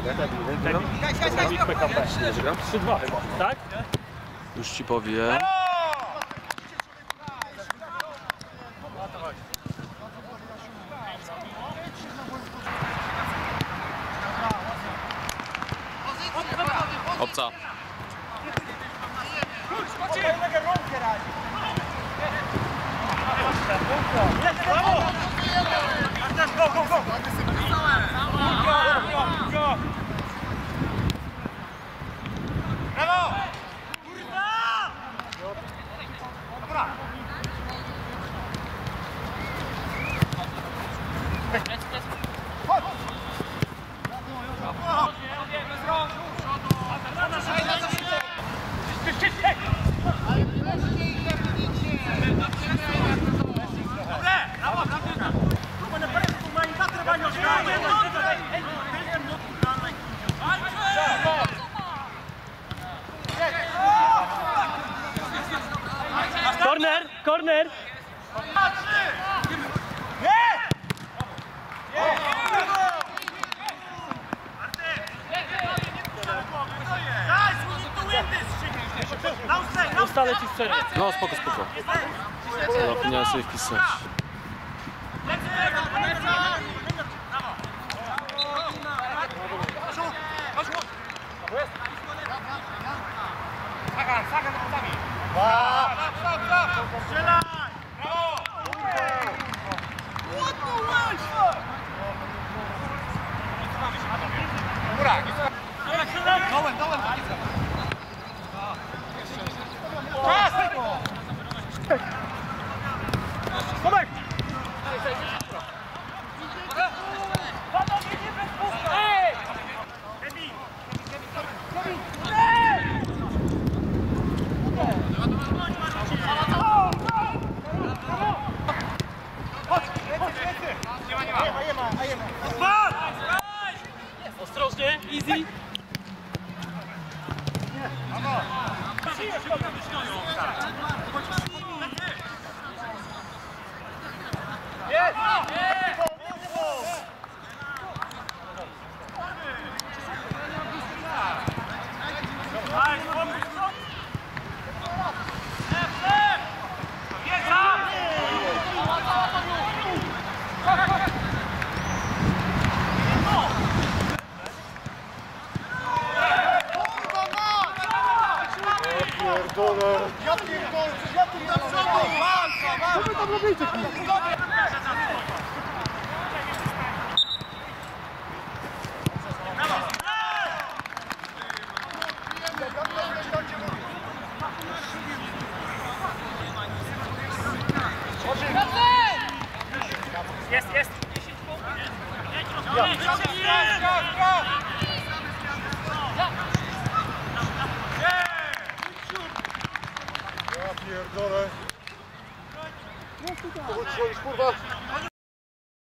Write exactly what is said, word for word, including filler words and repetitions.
trzy dwa chyba, tak? Już ci powiem. Obca. Go, go, go! Brawo! Kurwa! Dobra! Chodź! Corner, corner! Ustalę ci scenę. No spoko, spoko. Zapomniałem sobie wpisać. Sagan, Sagan do nogami! Strzelaj! Brawo! Ładno, ładno! Góra! Dołem, dołem! Czas! Tomek! Ostrożnie, easy. Pierdolę! Ja pierdolę! Ja pierdolę! Walka! Walka! Co wy tam robicie? Jest, jest! Ja pierdolę! No, kurwa!